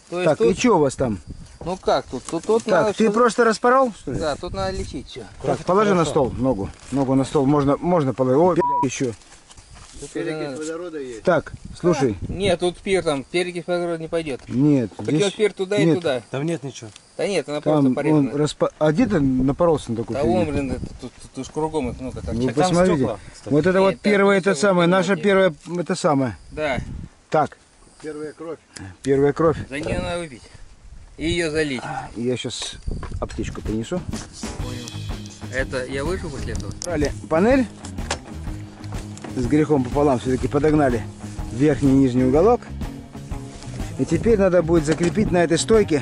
То есть так, тут... и что у вас там? Ну как тут? Тут Так, надо ты просто распорол, что ли? Да, тут надо лечить все. Так, положи на стол ногу. Ногу на стол можно положить. Ой, еще. Перекись водорода есть. Так, слушай. Нет, тут спирт там, перекись водорода не пойдет. Нет, Так здесь... спирт туда нет. и туда. Там нет ничего. Да нет, она Там просто порезана. А где ты напоролся на такую Да фигню? вон, блин, тут ж кругом их много. Вы Так, посмотрите. стекла, Вот это Нет, вот так, первое, это ничего, самое, вот наша понимаете. первая, это самое. Да, Так, Первая кровь. первая кровь. за нее надо выпить. И ее залить. Я сейчас аптечку принесу. Это я выжил после этого? Брали панель. С грехом пополам все-таки подогнали верхний и нижний уголок. И теперь надо будет закрепить на этой стойке.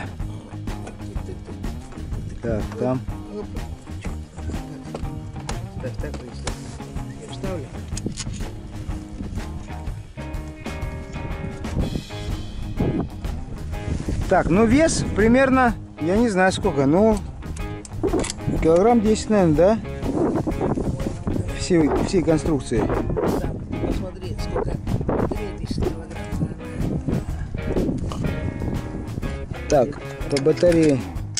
Так, там. Так, я вставлю. Так, ну вес примерно, я не знаю сколько, ну килограмм 10, наверное, да? Всей конструкции. Посмотри, сколько? 2000 килограмм. Так, по батарее.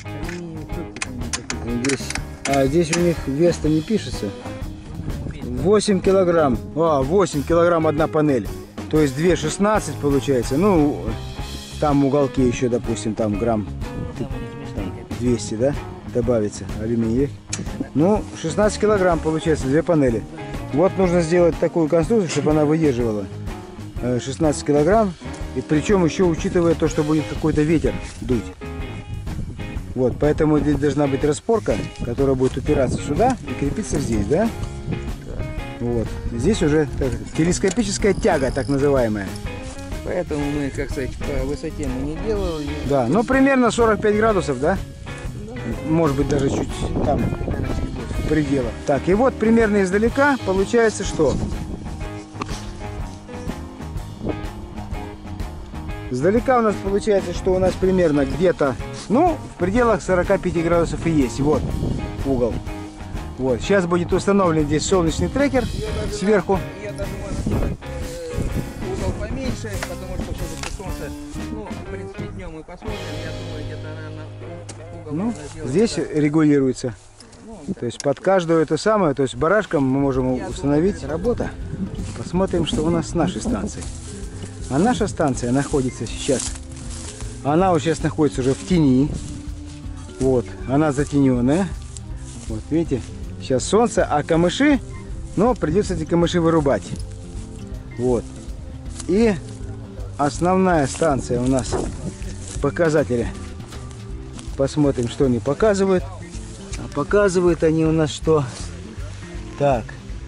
Здесь у них вес-то не пишется. 8 килограмм. 8 килограмм одна панель. То есть 2,16 получается. Ну, там в уголке еще, допустим, там грамм 200, да? Добавится алюминий. Ну, 16 килограмм получается, две панели. Вот нужно сделать такую конструкцию, чтобы она выдерживала 16 килограмм. И причем еще учитывая то, что будет какой-то ветер дуть. Вот, поэтому здесь должна быть распорка, которая будет упираться сюда и крепиться здесь, да? Вот. Здесь уже телескопическая тяга, так называемая. Поэтому мы, как сказать, по высоте мы не делали. Да, ну примерно 45 градусов, да? Может быть даже чуть там предела. Так, и вот примерно издалека получается что? Издалека у нас получается, что у нас примерно где-то, ну, в пределах 45 градусов и есть. Вот угол. Вот. Сейчас будет установлен здесь солнечный трекер сверху. Я даже можно сделать угол поменьше, потому что все-таки солнце, ну, в принципе, днем мы посмотрим. Я думаю, где-то, наверное, угол Ну, можно сделать. здесь регулируется. Ну, То есть под каждую это самое, то есть барашком мы можем установить. Работа. Посмотрим, что у нас с нашей станцией. А наша станция находится сейчас, она вот сейчас находится уже в тени. Вот, она затененная. Вот, видите, сейчас солнце, а камыши, но придется эти камыши вырубать. Вот. И основная станция у нас показатели. Посмотрим, что они показывают. А показывают они у нас что? Так,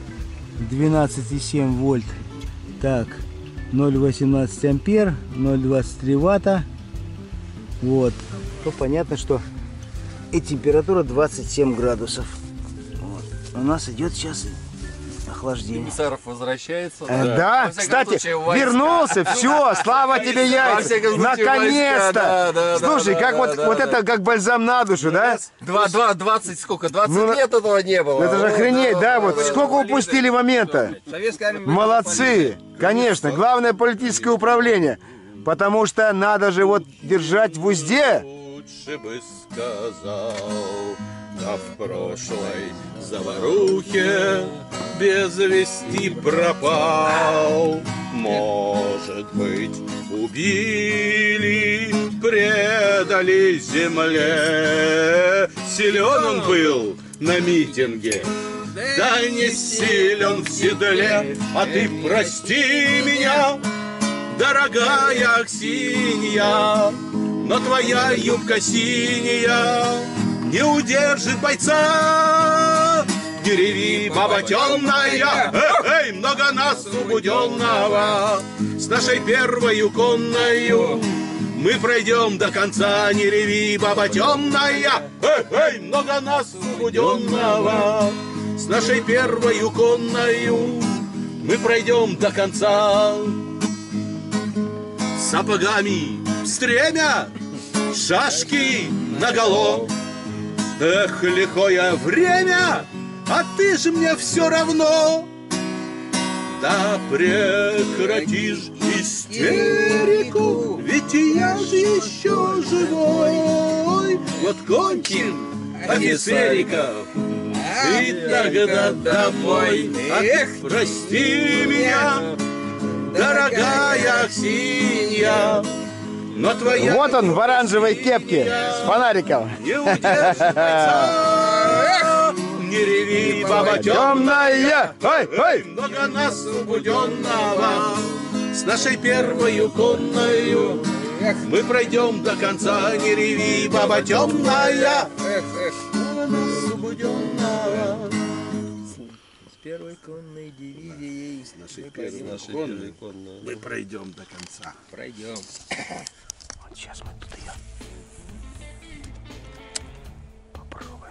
12,7 вольт. Так, 0,18 ампер, 0,23 ватта. Вот. То понятно, что и температура 27 градусов. Вот. У нас идет сейчас охлаждение. Комиссаров возвращается. Да, Во всяком кстати, случае, войска. вернулся, все, слава тебе, Во яйца, всяком случае, наконец-то. войска, да, Слушай, да, как да, вот, да, вот да. это как бальзам на душу, да? 20 сколько? 20 Ну, лет этого не было. Это же охренеть, да? Вот сколько да. упустили момента. Советская армия... Молодцы, конечно, главное политическое управление, потому что надо же вот держать в узде. Лучше бы сказал, да в прошлой заварухе без вести пропал. Может быть, убили, предали земле. Силен он был на митинге, да не силен в седле. А ты прости меня, дорогая Аксинья, но твоя юбка синяя не удержит бойца. Не реви, баба темная, эй, много нас убуденного. С нашей первою конною мы пройдем до конца. Не реви, баба темная, эй, много нас убуденного. С нашей первою конною мы пройдем до конца. Сапогами в стремя, шашки наголо. Эх, лихое время, а ты же мне все равно. Да прекратишь истерику, ведь ведь я же еще живой. Вот кончим офицериков, и тогда домой. Ах, прости меня, дорогая Аксинья, но твоя... Вот он в оранжевой кепке с фонариком. Не удерживается, не реви, баба темная. Ой, ой. Много нас убуденного, с нашей первою конною мы пройдем до конца. Не реви, баба темная. Много нас убуденного. С первой конной дивизией. С нашей первой конной мы пройдем до конца. Пройдем. Вот сейчас мы тут ее попробуем.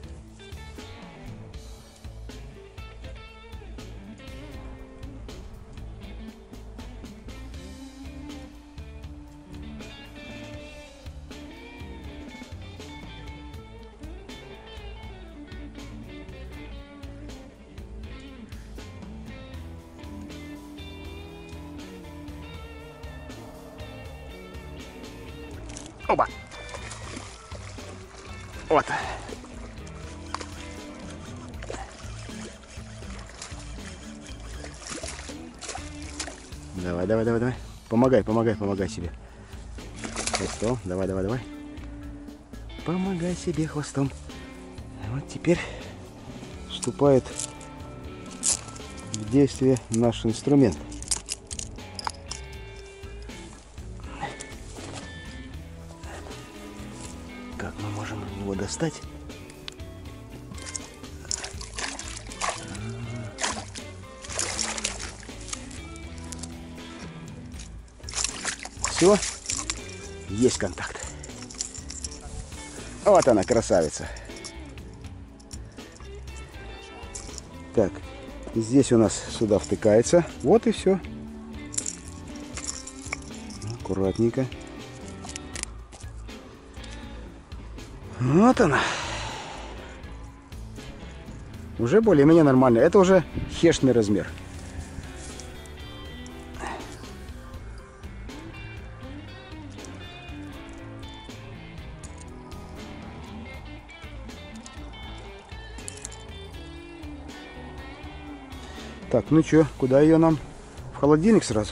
Оба. Вот. Давай, давай, давай, давай. Помогай, помогай, помогай себе. Хвостом. Давай, давай, давай. Помогай себе хвостом. Вот теперь вступает в действие наш инструмент. Как мы можем его достать? Все, есть контакт. Вот она, красавица. Так, здесь у нас сюда втыкается. Вот и все. Аккуратненько. Вот она. Уже более-менее нормально. Это уже хешный размер. Так, ну чё, куда ее нам? В холодильник сразу?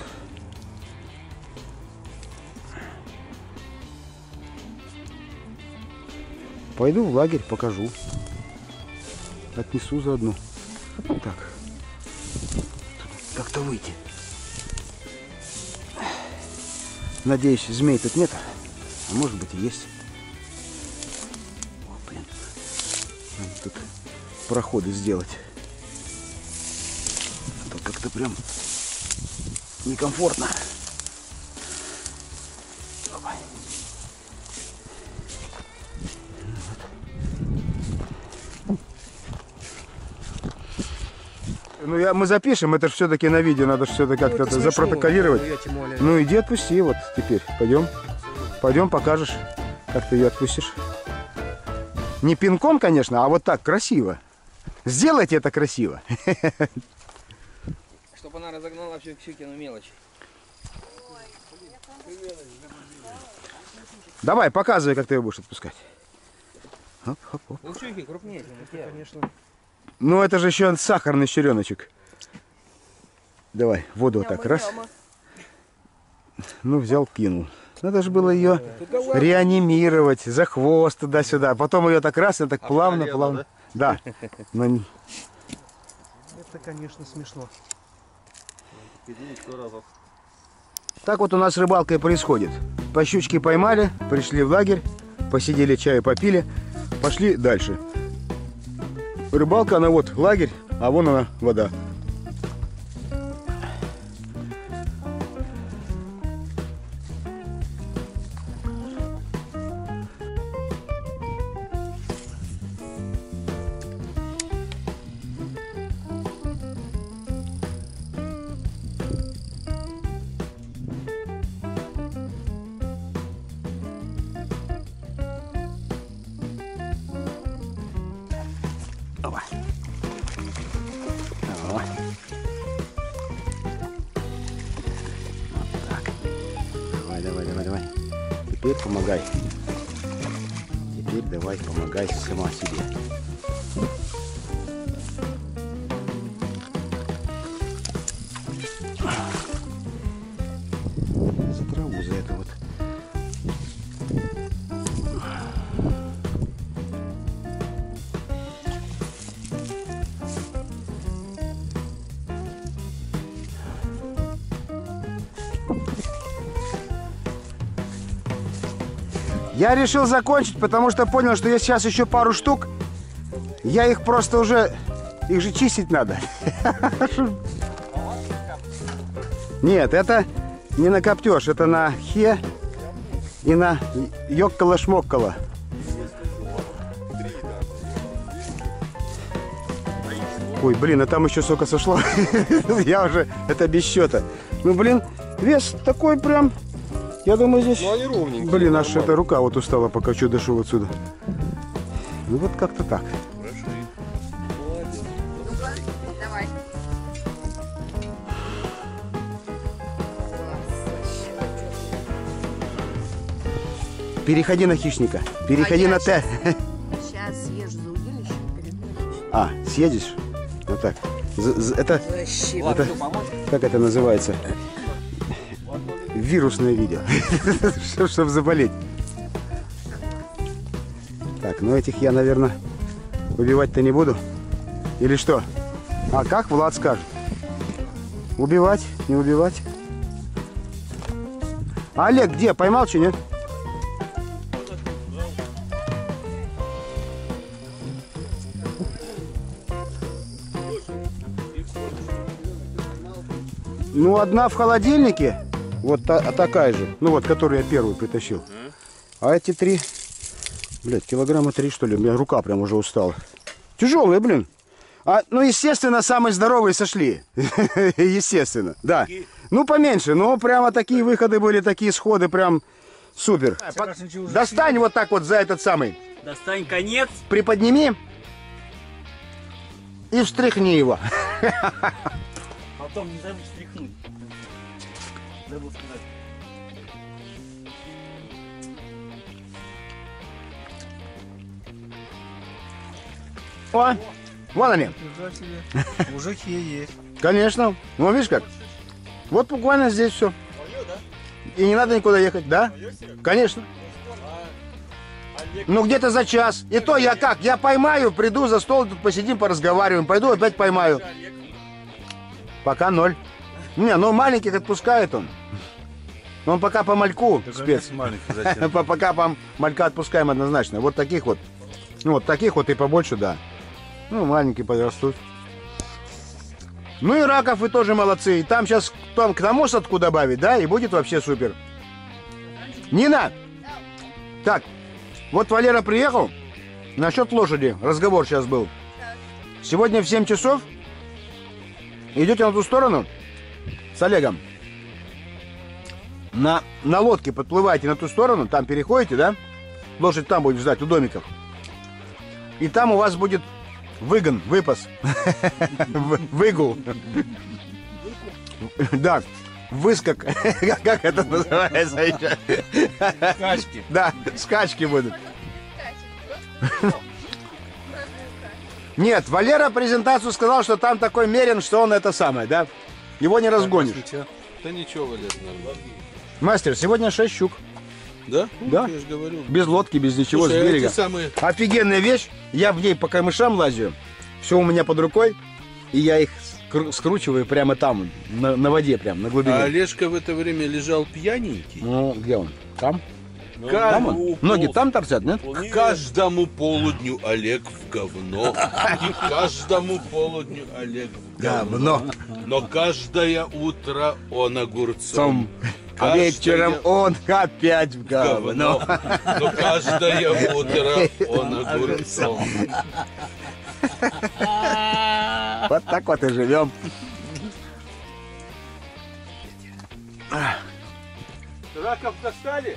Пойду в лагерь, покажу. Отнесу заодно. Так. Как-то выйти. Надеюсь, змей тут нет. А может быть и есть. О, блин. Надо тут проходы сделать. А то как-то прям некомфортно. Ну, мы запишем, это же все-таки на видео, надо же все-таки как-то это запротоколировать. Ну, иди отпусти, вот теперь, пойдем. Пойдем, покажешь, как ты ее отпустишь. Не пинком, конечно, а вот так, красиво. Сделайте это красиво. Чтобы она разогнала всю Ксюкину мелочь. Давай, показывай, как ты ее будешь отпускать. Оп, оп, оп. У Ксюхи крупнее, чем у тебя, конечно. Ну, это же еще сахарный череночек. Давай, воду вот так, раз. Ну, взял, кинул. Надо же было ее реанимировать, за хвост туда-сюда. Потом ее так раз, и так плавно, плавно. Да. Но... Это, конечно, смешно. Так вот у нас рыбалка и происходит. По щучке поймали, пришли в лагерь, посидели, чаю попили, пошли дальше. Рыбалка, она вот лагерь, а вон она вода. Опа. О. теперь помогай. Теперь давай помогай сама себе. За траву, за это вот. Я решил закончить, потому что понял, что есть сейчас еще пару штук. Я их просто уже... Их же чистить надо. Нет, это не на коптеж, это на хе и на ёккало-шмоккало. Ой, блин, а там еще сока сошло. Я уже... Это без счета. Ну, блин, вес такой прям... Я думаю, здесь... Ну, они ровненькие. Блин, аж эта рука вот устала, пока что дошел отсюда. Ну, вот как-то так. Давай. Переходи на хищника. Переходи на Т. Сейчас съезжу за удилищем. А, съедешь? Вот так. Это... это... Как это называется? Вирусное видео. Чтобы заболеть. Так, ну этих я, наверное, убивать-то не буду. Или что? А как Влад скажет? Убивать? Не убивать? А Олег где? Поймал, че нет? Ну, одна в холодильнике. Вот такая же. Ну вот, которую я первую притащил. А эти три... Блядь, килограмма 3, что ли? У меня рука прям уже устала. Тяжелые, блин. Ну, естественно, самые здоровые сошли. Естественно, да. Ну, поменьше. Но прямо такие выходы были, такие сходы прям супер. Достань вот так вот за этот самый. Достань конец. Приподними. И встряхни его. Потом не забудь встряхнуть. Забыл сказать. О, вон они. Мужики есть. Конечно. Ну, видишь как? Вот буквально здесь все. И не надо никуда ехать, да? Конечно. Ну, где-то за час. И то я как? Я поймаю, приду за стол, тут посидим, поразговариваем. Пойду опять поймаю. Пока 0. Не, ну маленьких отпускает он. Он пока по мальку спец. Пока по малька отпускаем однозначно. Вот таких вот. Ну, вот таких вот и побольше, да. Ну, маленькие подрастут. Ну и раков вы тоже молодцы. И там сейчас к тому садку добавить, да? И будет вообще супер. Нина! Так, вот Валера приехал. Насчет лошади. Разговор сейчас был. Сегодня в 7 часов идете на ту сторону с Олегом. На лодке подплываете на ту сторону, там переходите, да? Лошадь там будет ждать у домиков. И там у вас будет выгон, выпас. Выгул. Да, выскок. Как это называется еще? Скачки. Да, скачки будут. Нет, Валера презентацию сказал, что там такой мерен, что он это самое, да? Его не разгонишь. Да ничего, Валер, нормально. Мастер, сегодня 6 щук. Да? Да. Я же говорю. Без лодки, без ничего, Слушай, с берега. эти самые... Офигенная вещь. Я в ней по камышам лазю. Все у меня под рукой. И я их скручиваю прямо там, на воде, прям, на глубине. А Олежка в это время лежал пьяненький. Ну, где он? Там? Там он? Ноги там торчат, нет? К каждому полудню Олег в говно. И к каждому полудню Олег в говно. Но каждое утро он огурцом. А вечером он опять в говно. Но каждое утро он огурцом. Вот так вот и живем. Раков достали?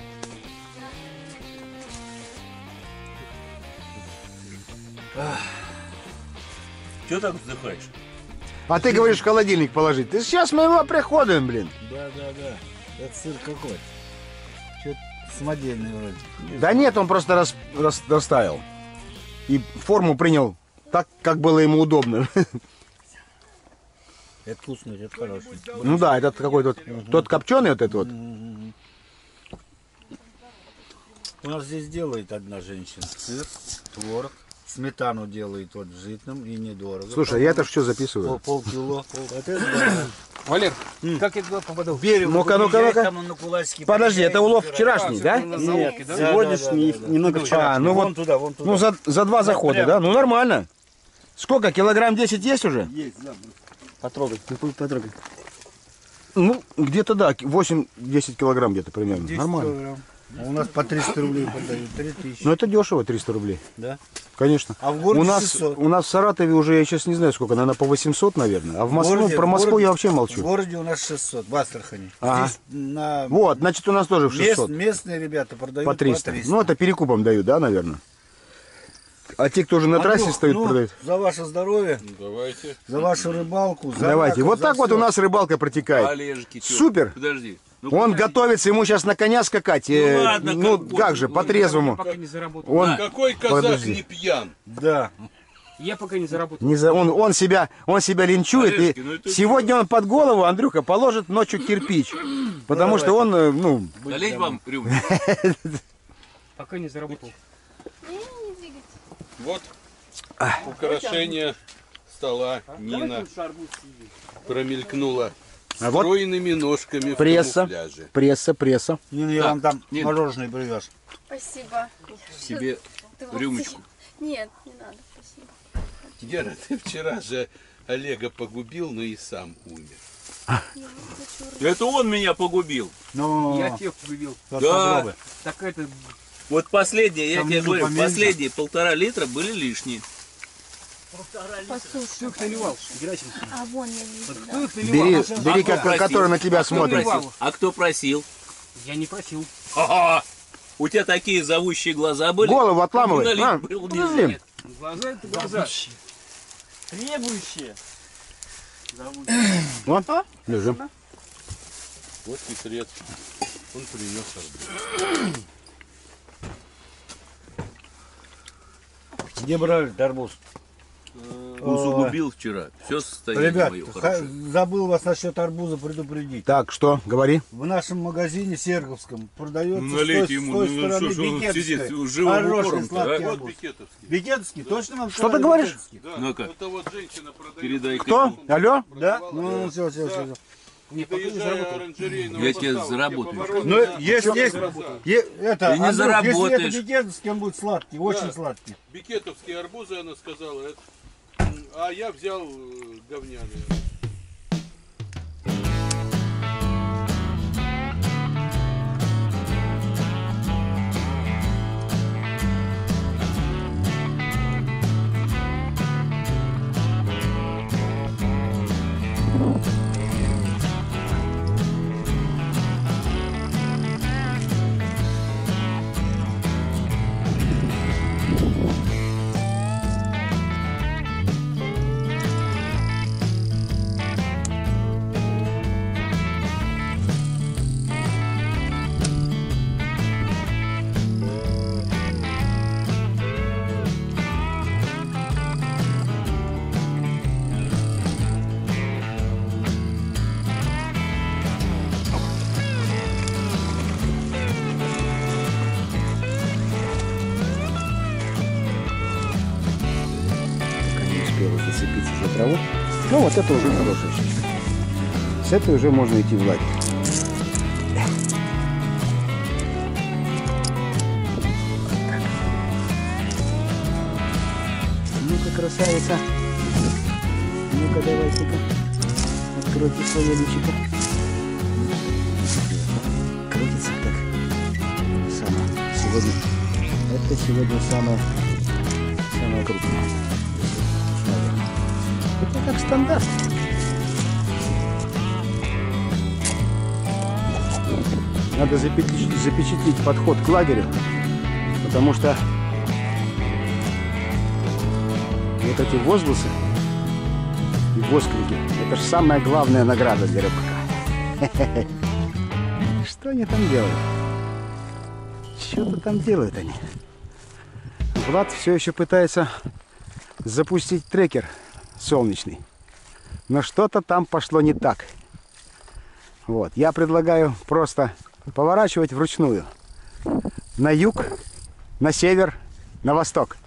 Чего так вздыхаешь? А ты говоришь в холодильник положить. Ты сейчас мы его приходим, блин. Да. Это сыр какой? Самодельный вроде. Да нет, он просто растаял. И форму принял так, как было ему удобно. Это вкусный, это хороший. Ну да, этот какой-то тот копченый вот этот вот. У нас здесь делает одна женщина сыр, творог, сметану делает вот в житном и недорого. Слушай, я это что записываю? Полкило. Валер, как я туда попадал? Ну-ка, подожди, это улов вчерашний, да? Нет, сегодняшний немного вчера. А, ну Вон вот, туда, вон туда. ну за два захода, да? Ну нормально. Сколько, килограмм 10 есть уже? Есть, да. Потрогай. Потрогай. Ну, где-то да, 8-10 килограмм где-то примерно. 10 Нормально. килограмм. А у нас по 300 рублей продают, 3000. Ну это дешево, 300 рублей. Да? Конечно. А в городе у нас, 600. у нас в Саратове уже, я сейчас не знаю сколько, наверное, по 800, наверное. А в Москву, городе- про в Москву городе- я вообще В молчу. городе у нас 600, в Астрахани. Ага. Здесь на Вот, значит, у нас тоже в 600. местные ребята продают По 300. Ну, это перекупом дают, да, наверное? А те, кто уже на трассе Андрюх, стоят, ну, продают. За ваше здоровье, Давайте. за вашу рыбалку. За Давайте. раков, Вот за так вот всё. у нас рыбалка протекает. Олежки, чё? Супер. Подожди. Ну, Он подожди. готовится, ему сейчас на коня скакать. ладно, ну как как же, по-трезвому. Пока не заработал. Он, Какой казах Подожди. не пьян? Да. Я пока не заработал. он себя линчует. Олежки, И ну это- сегодня он под голову, Андрюха, положит ночью кирпич. Потому что он, ну, Налить вам рюмку? Пока не заработал. Вот украшение стола Нина промелькнула А вот стройными ножками в пресса, камуфляже. пресса. Нина, я Так, вам там нет. мороженое привез. Спасибо. Себе рюмочку. Нет, не надо, спасибо. Гера, ты вчера же Олега погубил, но и сам умер. Это он меня погубил. Ну, Я тех погубил. попробуй. Так это... Вот последние, я Там тебе внизу говорю, поменьше. последние 1,5 литра были лишние. Послушай. Кто их наливал? А вон я вижу. Кто их наливал? Бери, просил? который на тебя Кто смотрит. просил? А кто просил? Я не просил. Ага. У тебя такие зовущие глаза были? Голову отламывай. Налить А, был подожди. нельзя. Глаза это глаза. Требующие. Вон, лежи. Вот хитрец. Он принес арбуз. Где брали арбуз? Усугубил вчера. Все состояние Ребят, мое хорошее. забыл вас насчет арбуза предупредить. Так, что, говори. В нашем магазине Серговском продается Налейте с ему, той ну стороны что ж он сидит бикетовская. живым Хороший упором-то, сладкий а? Вот арбуз. Бикетовский. Бикетовский? Точно вам Что сказали, ты говоришь? Бикетовский? Да, Ну-ка. это вот женщина продает. Передай Кто? Алло? Да? Ну, все. Не, пока не Доезжая заработал. оранжерейного Я тебе поста, заработаю. те повороты, Ну, да, есть, глаза. это, Ты не Андрюх, заработаешь. если это бикетовский, он будет сладкий, очень сладкий. Бикетовские арбузы, она сказала, это... а я взял говняные. Не успела зацепиться за траву. Ну вот это уже хорошая щучка. С этой уже можно идти в лагерь. Ну-ка, красавица. Ну-ка, давайте-ка. Откройте свое личико. Крутится так. Самое. Сегодня. Это сегодня самое крупное. Это как стандарт. Надо запечатлеть подход к лагерю, потому что вот эти возгласы и восклики — это же самая главная награда для рыбака. Что они там делают? Что-то там делают они. Влад все еще пытается запустить трекер солнечный. Но что-то там пошло не так. Вот. Я предлагаю просто поворачивать вручную. На юг, на север, на восток.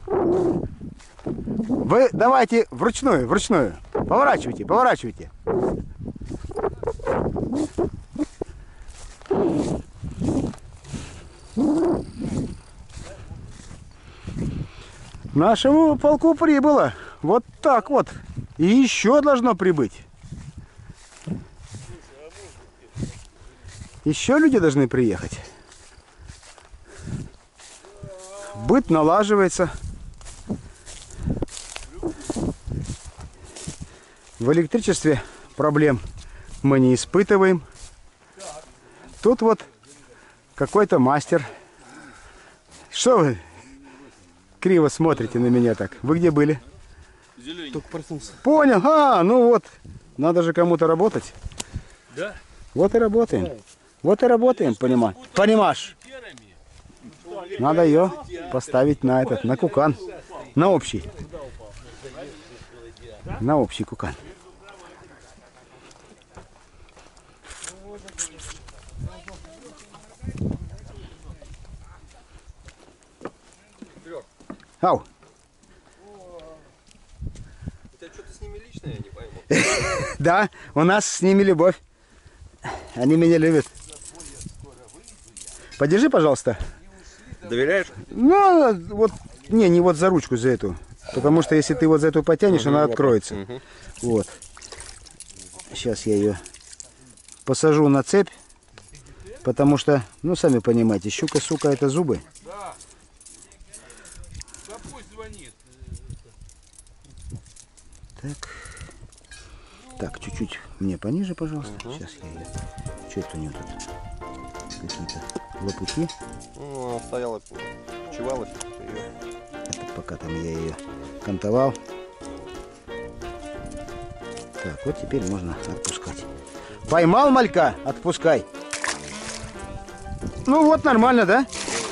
Вы давайте вручную. Поворачивайте, поворачивайте. Нашему полку прибыло. Вот так вот. И еще должно прибыть. Еще люди должны приехать. Быт налаживается. В электричестве проблем мы не испытываем. Тут вот какой-то мастер. Что вы криво смотрите на меня так? Вы где были? Только проснулся. Понял. Ну вот. Надо же кому-то работать. Да. Вот и работаем. Вот и работаем, понимаешь? Надо ее поставить на на кукан. На общий. На общий кукан. Ау. Это что-то с ними личное, я не пойму. Да, у нас с ними любовь. Они меня любят. Подержи, пожалуйста. Доверяешь? Ну, вот, не вот за ручку, за эту. Потому что если ты вот за эту потянешь, она откроется. Вот. Сейчас я ее посажу на цепь. Потому что, ну, сами понимаете, щука, сука, это зубы. Да. Да пусть звонит. Так. Так, чуть-чуть мне пониже, пожалуйста. Сейчас я ее... Что это у нее тут? Какие-то лопухи. Ну, она стояла, чевалась. Это пока там я ее кантовал. Так, вот теперь можно отпускать. Поймал малька? Отпускай. Ну вот, нормально, да?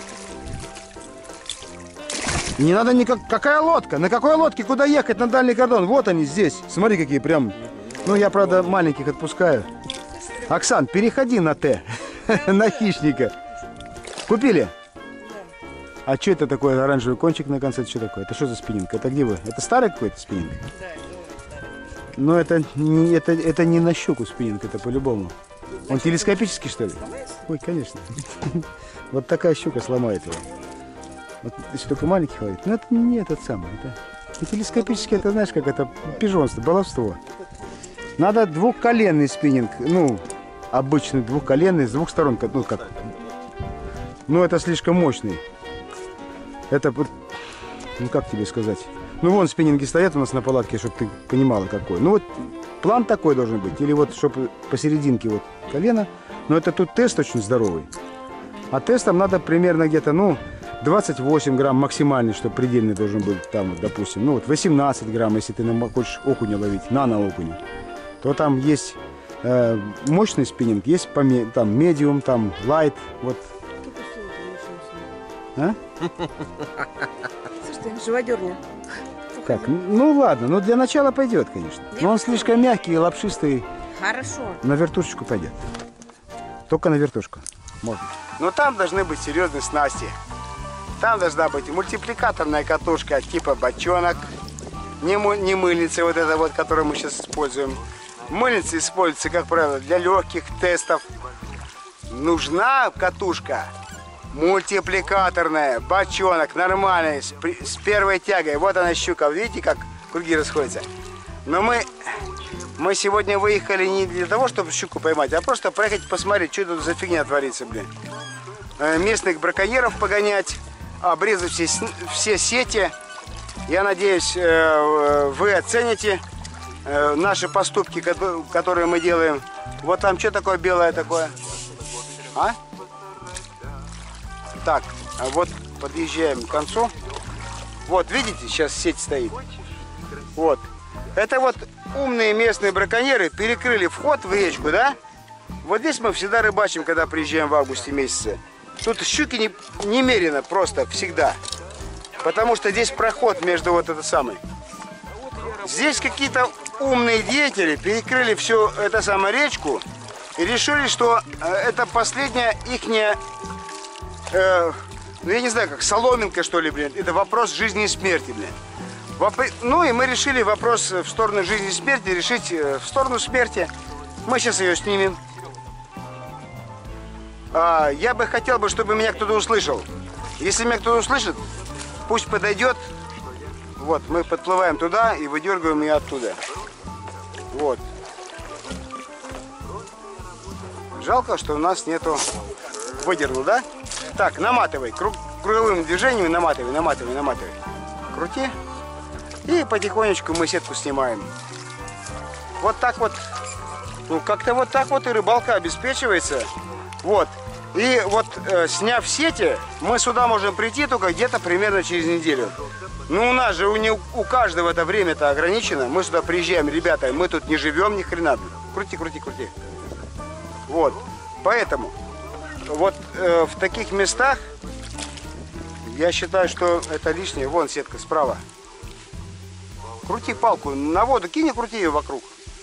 Не надо никак... Какая лодка? На какой лодке? Куда ехать на дальний кордон? Вот они здесь. Смотри, какие прям... Ну, я, правда, маленьких отпускаю. Оксан, переходи на Т. На хищника. Купили? А что это такое? Оранжевый кончик на конце. Это что такое? Это что за спиннинг? Это где вы? Это старый какой-то спиннинг? Да, это старый. Но это не на щуку спиннинг, это по-любому. Он телескопический, что ли? Ой, конечно. Вот такая щука сломает его. Вот если только маленький ловит. Но это не этот самый. Это телескопический, это знаешь, как это пижонство, баловство. Надо двухколенный спиннинг. Ну, обычный двухколенный, с двух сторон. Ну, как. Ну, это слишком мощный. Это, ну, как тебе сказать? Ну, вон спиннинги стоят у нас на палатке, чтобы ты понимала, какой. Ну, вот план такой должен быть. Или вот, чтобы посерединке вот колено. Но это тут тест очень здоровый. А тестом надо примерно где-то, ну, 28 грамм максимальный, чтобы предельный должен быть. Там, вот, допустим, ну, вот 18 грамм, если ты хочешь окуня ловить, нано-окуня. То там есть мощный спиннинг, есть там медиум, там лайт, вот. А? Слушай, ты живодерня. Как? Ну ладно, ну для начала пойдет, конечно. Но он слишком мягкий и лапшистый. Хорошо. На вертушечку пойдет. Только на вертушку. Можно. Но там должны быть серьезные снасти. Там должна быть мультипликаторная катушка типа бочонок. Не мыльница вот эта вот, которую мы сейчас используем. Мыльница используется, как правило, для легких тестов. Нужна катушка мультипликаторная, бочонок, нормальный, с первой тягой. Вот она щука, видите, как круги расходятся. Но мы сегодня выехали не для того, чтобы щуку поймать, а просто проехать посмотреть, что тут за фигня творится, блин. Местных браконьеров погонять, обрезать все сети. Я надеюсь, вы оцените наши поступки, которые мы делаем. Вот там что такое белое такое? А? Так, а вот подъезжаем к концу. Вот, видите, сейчас сеть стоит. Вот. Это вот умные местные браконьеры перекрыли вход в речку, да? Вот здесь мы всегда рыбачим, когда приезжаем в августе месяце. Тут щуки немерено просто всегда. Потому что здесь проход между вот это самой. Здесь какие-то умные деятели перекрыли всю эту самую речку и решили, что это последняя ихняя, ну я не знаю, как соломинка, что ли, блин. Это вопрос жизни и смерти, блин. Ну и мы решили вопрос в сторону жизни и смерти решить в сторону смерти. Мы сейчас ее снимем. Я бы хотел, чтобы меня кто-то услышал. Если меня кто-то услышит, пусть подойдет. Вот, мы подплываем туда и выдергиваем ее оттуда. Вот. Жалко, что у нас нету выдернул, да? Так, наматывай. Круговым движением наматывай. Крути. И потихонечку мы сетку снимаем. Вот так вот. Ну, как-то вот так вот и рыбалка обеспечивается. Вот. И вот, сняв сети, мы сюда можем прийти только где-то примерно через неделю. Ну, у нас же у каждого это время-то ограничено. Мы сюда приезжаем, ребята, мы тут не живем ни хрена. Крути. Вот. Поэтому вот в таких местах я считаю, что это лишнее. Вон сетка справа. Крути палку на воду, кинь и крути ее вокруг.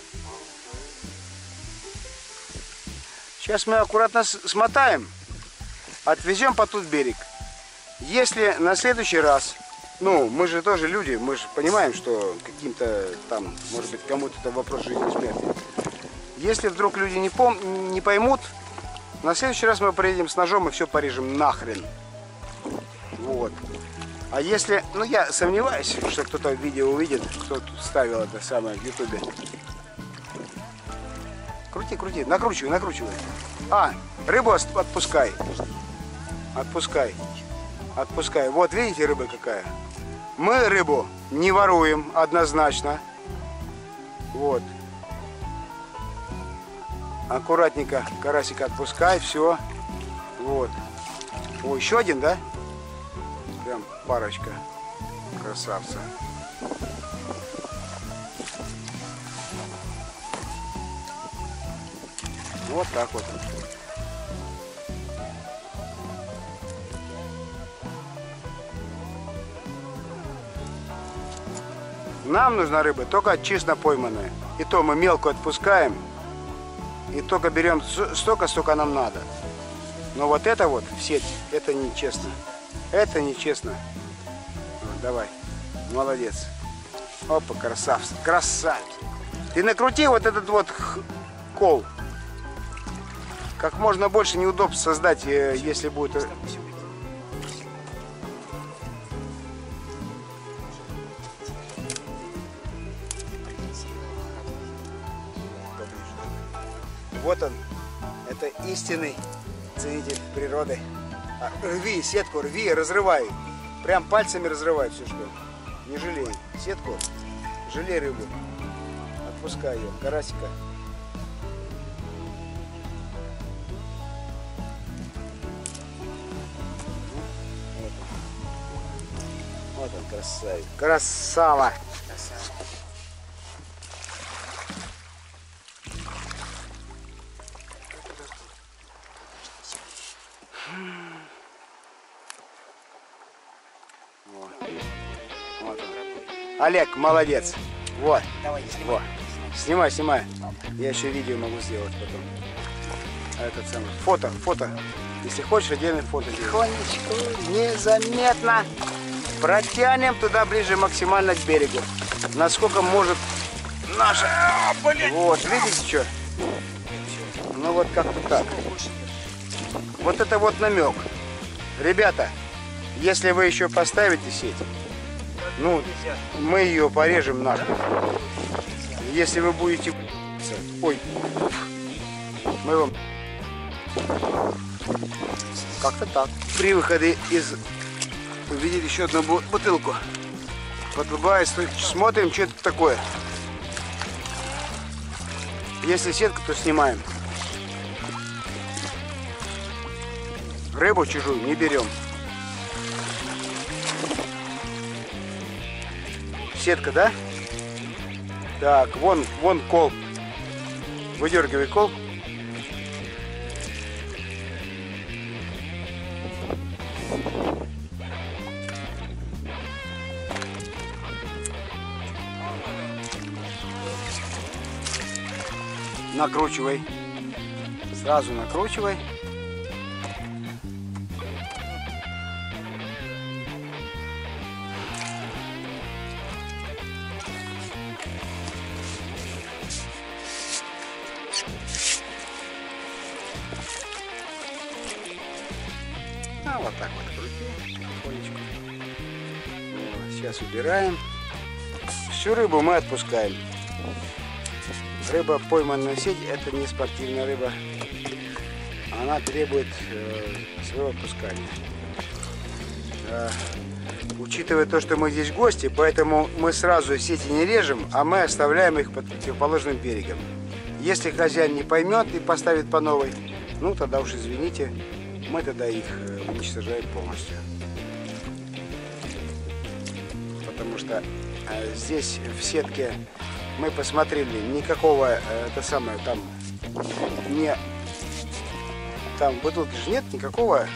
Сейчас мы аккуратно смотаем, отвезем по тот берег. Если на следующий раз, ну, мы же тоже люди, мы же понимаем, что каким-то там, может быть, кому-то это вопрос жизни и смерти. Если вдруг люди не поймут, на следующий раз мы приедем с ножом и все порежем нахрен. Вот. А если, ну я сомневаюсь, что кто-то видео увидит, кто тут ставил это самое в ютубе. Крути, накручивай. Рыбу отпускай. Отпускай. Вот, видите, рыба какая? Мы рыбу не воруем однозначно. Вот. Аккуратненько карасика отпускай, все. Вот. О, еще один, да? Прям парочка. Красавца. Вот так вот. Нам нужна рыба только честно пойманная. И то мы мелко отпускаем. И только берем столько, сколько нам надо. Но вот это вот в сеть, это нечестно. Это нечестно. Вот, давай. Молодец. Опа, красавец. Ты накрути вот этот вот кол. Как можно больше неудобств создать, если будет... Вот он. Это истинный ценитель природы. Рви сетку, разрывай. Прям пальцами разрывай все, что. Не жалей. Сетку, жалей рыбу. Отпускай ее. Карасика. Вот он, красавец. Красава. Вот он. Олег, молодец. Вот. Вот. Снимай. Я еще видео могу сделать потом. Этот самый. Фото. Если хочешь, отдельное фото делать. Тихонечку, незаметно. Протянем туда ближе максимально к берегу. Насколько может наша. Вот, видите, что? Ну вот как-то так. Вот это вот намек. Ребята, если вы еще поставите сеть, ну, мы ее порежем нахуй. Если вы будете... Ой. Мы вам... Как-то так. При выходе из... Увидели еще одну бутылку. Подплывает, смотрим, что это такое. Если сетка, то снимаем. Рыбу чужую не берем. Сетка, да? Так, вон кол. Выдергивай кол. накручивай. Сразу накручивай. А вот так вот крути потихонечку. Вот, сейчас убираем. Всю рыбу мы отпускаем. Рыба, пойманная в сеть, это не спортивная рыба. Она требует своего отпускания. Учитывая то, что мы здесь гости, поэтому мы сразу сети не режем, а мы оставляем их под противоположным берегом. Если хозяин не поймет и поставит по новой, ну тогда уж извините, мы тогда их уничтожаем полностью. Потому что здесь в сетке мы посмотрели, никакого, это самое, там не, там в бутылке же нет никакого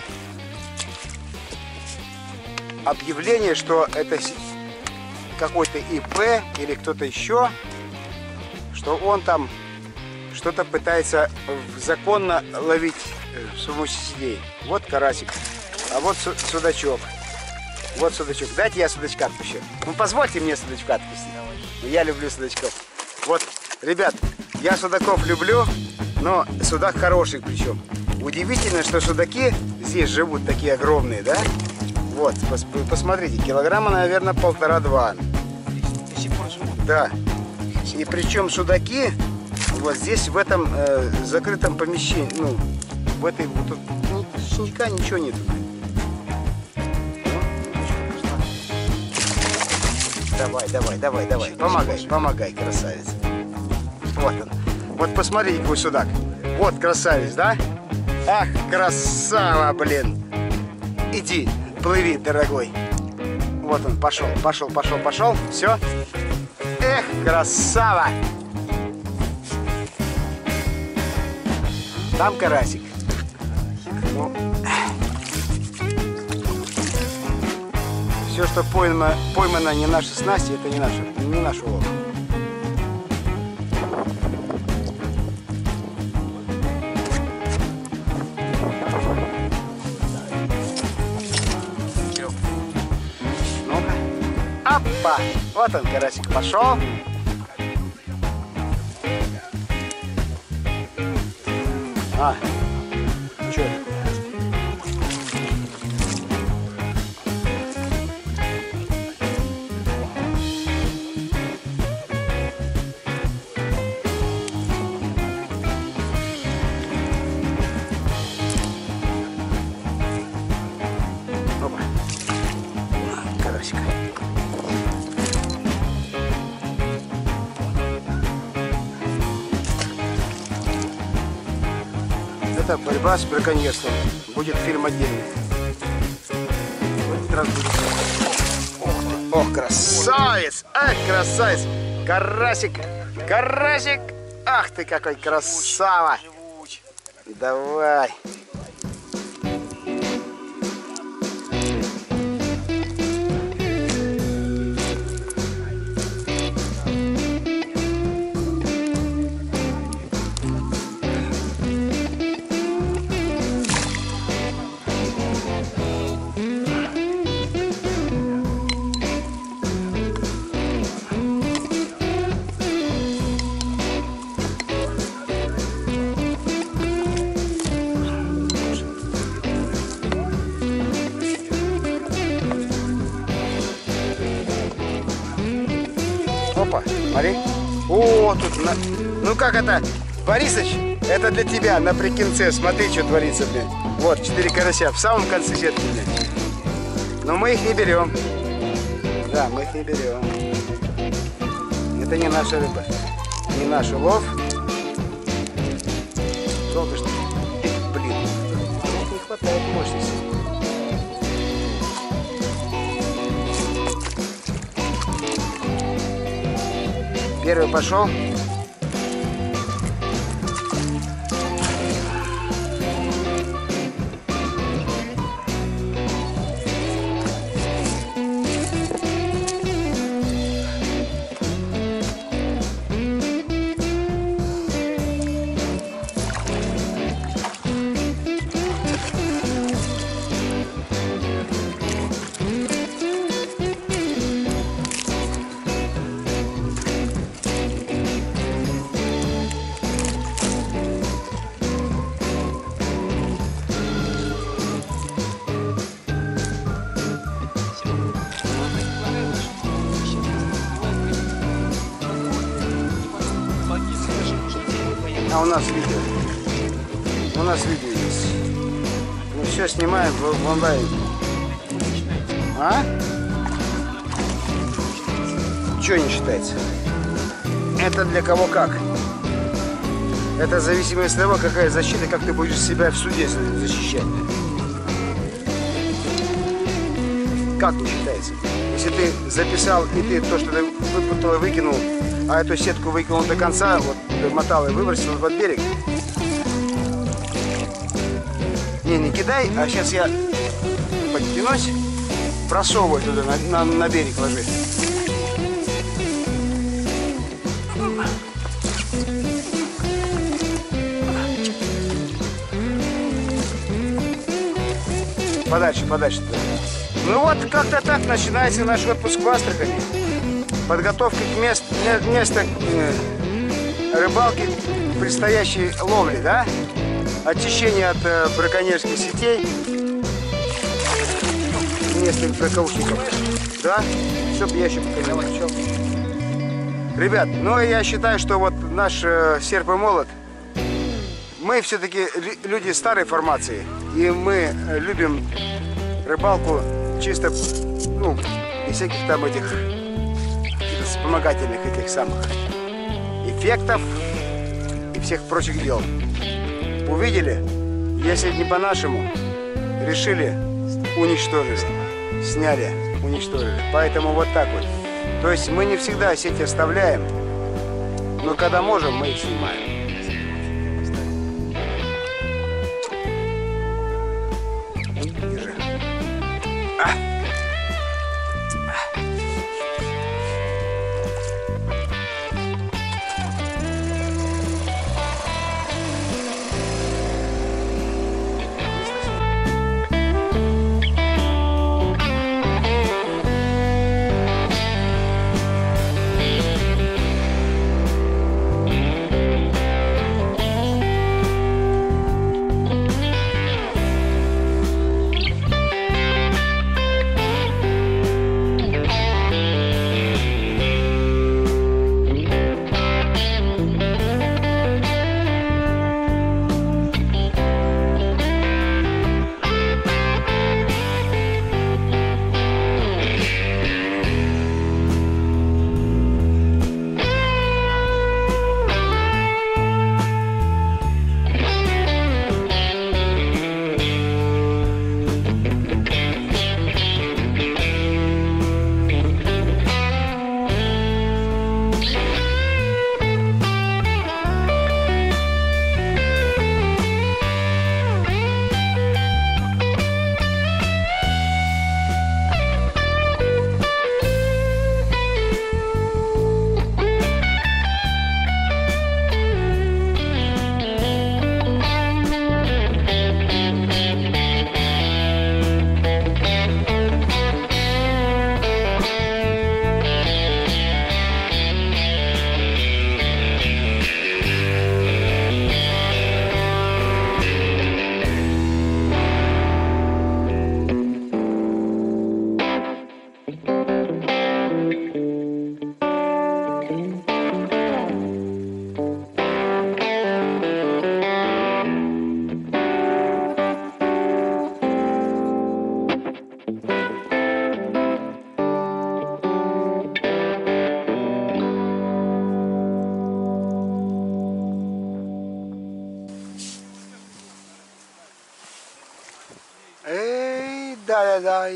объявления, что это какой-то ИП или кто-то еще, что он там что-то пытается законно ловить с помощью сетей. Вот карасик, а вот судачок. Вот судачок. Дайте я судачка отпущу. Ну позвольте мне судачка отпустить. Я люблю судачков. Вот, ребят, я судаков люблю, но судак хороший причем. Удивительно, что судаки здесь живут такие огромные, да? Вот, посмотрите, килограмма, наверное, 1,5-2. Да. И причем судаки вот здесь, в этом закрытом помещении, ну, в этой, вот тут, ну, синяка, ничего нет. Давай, помогай, красавец. Вот он. Вот посмотрите, какой судак. Вот красавец, да? Ах, красава, блин. Иди, плыви, дорогой. Вот он, пошел. Все. Эх, красава. Там карасик. Ну. Все, что поймано не наши снасти, это не наш улов. Ну-ка. Опа! Вот он, карасик, пошел. А, что это? Это борьба с браконьерством. Будет фильм отдельный. В этот раз будет. Ох, красавец! Ах, красавец! Карасик! Ах ты какой красава! Давай! Опа, смотри. О, тут, ну как это, Борисыч, это для тебя на прикинце. Смотри, что творится, блин. Вот, 4 карася в самом конце сетки, блин. Но мы их не берем. Да, мы их не берем. Это не наша рыба, не наш улов. Жалко, что, блин, не хватает мощности. Первый пошел. А, у нас видео. У нас видео есть. Мы все снимаем в онлайне. А? Что не считается? Это для кого как? Это в зависимости от того, какая защита, как ты будешь себя в суде защищать. Как не считается? Если ты записал и ты то, что ты выпутал и выкинул, а эту сетку выкинул до конца, вот мотал и выбросил под берег. Не кидай, а сейчас я подтянусь, просовывай туда, на берег ложи. Подальше, подальше. Ну вот, как-то так начинается наш отпуск в Астрахани. Подготовка к месту рыбалки, предстоящей ловли, да? Очищение от браконьерских сетей, несколько прокаушников, да? Чтоб я еще пока не молчал. Ребят, ну я считаю, что вот наш серп и молот, мы все-таки люди старой формации, и мы любим рыбалку чисто, ну, без всяких там этих вспомогательных этих самых эффектов и всех прочих дел. Увидели, если не по-нашему, решили, уничтожили, сняли, уничтожили. Поэтому вот так вот. То есть мы не всегда сети оставляем, но когда можем, мы их снимаем. Держи. Да-да-да.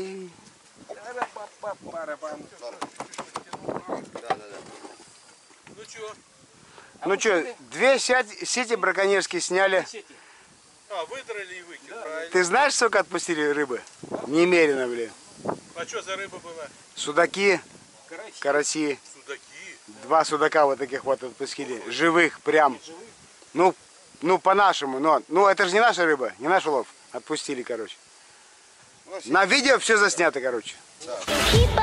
Ну что, две сети браконьерские сняли. А, выдрали и выкинули, правильно. Ты знаешь, сколько отпустили рыбы? Немерено, блин. А что за рыба была? Судаки, караси. Судаки? 2 судака вот таких вот отпустили. Живых прям. Ну по-нашему. Ну это же не наша рыба, не наш улов. Отпустили, короче. На видео все заснято, короче. Keep